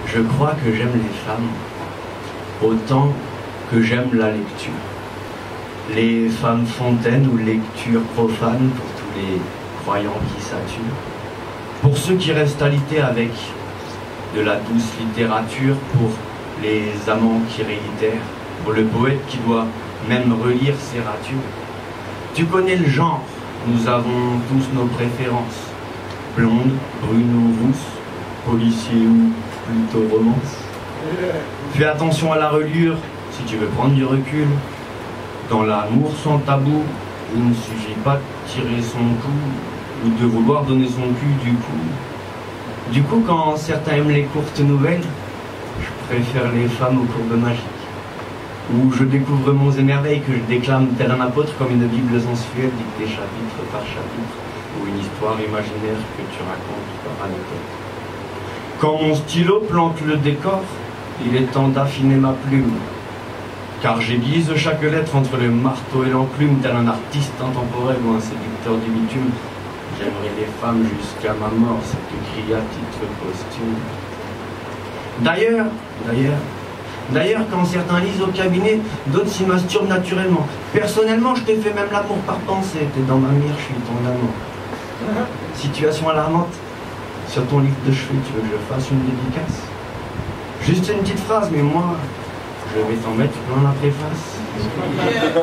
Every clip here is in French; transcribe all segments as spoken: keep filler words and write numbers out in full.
Je crois que j'aime les femmes autant que j'aime la lecture. Les femmes fontaines ou lectures profanes pour tous les croyants qui saturent. Pour ceux qui restent alités avec de la douce littérature, pour les amants qui réitèrent, pour le poète qui doit même relire ses ratures. Tu connais le genre, nous avons tous nos préférences. Blonde, brune ou rousse, policier ou plutôt romance. Fais attention à la reliure si tu veux prendre du recul. Dans l'amour sans tabou, il ne suffit pas de tirer son cou ou de vouloir donner son cul du coup. Du coup, quand certains aiment les courtes nouvelles, je préfère les femmes aux courbes magiques, où je découvre monts et merveilles que je déclame tel un apôtre comme une Bible sensuelle dictée chapitre par chapitre, ou une histoire imaginaire que tu racontes par anecdote. Quand mon stylo plante le décor, il est temps d'affiner ma plume, car j'aiguise chaque lettre entre le marteau et l'enclume, tel un artiste intemporel ou un séducteur du bitume. J'aimerais les femmes jusqu'à ma mort, c'est écrit à titre posthume. D'ailleurs, d'ailleurs, d'ailleurs, quand certains lisent au cabinet, d'autres s'y masturbent naturellement. Personnellement, je t'ai fait même l'amour par pensée. T'es dans ma mire, je suis ton amant. Situation alarmante. Sur ton livre de chevet, tu veux que je fasse une dédicace? Juste une petite phrase, mais moi, je vais t'en mettre plein la préface.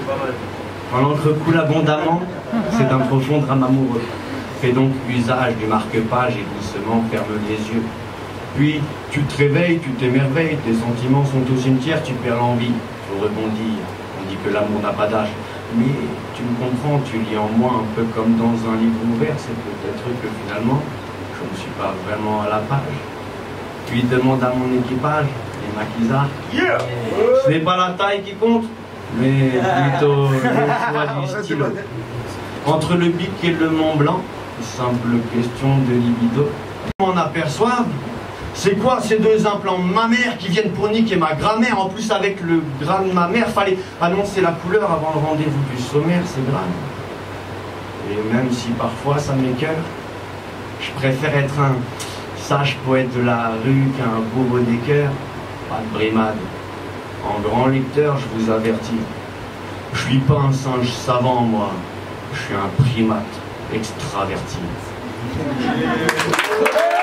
Quand l'encre coule abondamment, c'est un profond drame amoureux. Fais donc usage du marque-page et doucement ferme les yeux. Puis, tu te réveilles, tu t'émerveilles, tes sentiments sont au cimetière, tu perds l'envie. Faut rebondir, on dit que l'amour n'a pas d'âge. Mais tu me comprends, tu lis en moi un peu comme dans un livre ouvert, c'est peut-être que finalement, je ne suis pas vraiment à la page. Puis demande à mon équipage, les maquisards. Yeah. Ce n'est pas la taille qui compte, mais plutôt le choix du stylo. Entre le Bic et le Mont Blanc, simple question de libido. On aperçoit, c'est quoi ces deux implants? Ma mère qui viennent pour niquer ma grammaire, en plus avec le gras de ma mère, fallait annoncer la couleur avant le rendez-vous du sommaire, c'est grave. Et même si parfois ça m'écoeure, je préfère être un sage poète de la rue qu'un bourreau des cœurs, pas de brimade. En grand lecteur, je vous avertis, je suis pas un singe savant, moi, je suis un primate extraverti.